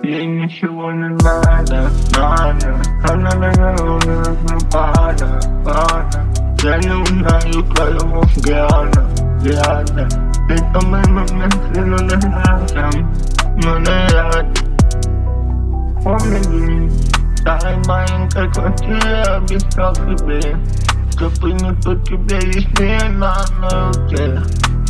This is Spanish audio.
Inicione nada, nada. Ana na na para, para. Yani unayo kaya mo gana, gana. Ito may sino na nasam, manayad. Omegin, tayo mayang kakasiya, bisa kibe. Kapag nagpagkibe, isniya na nauke.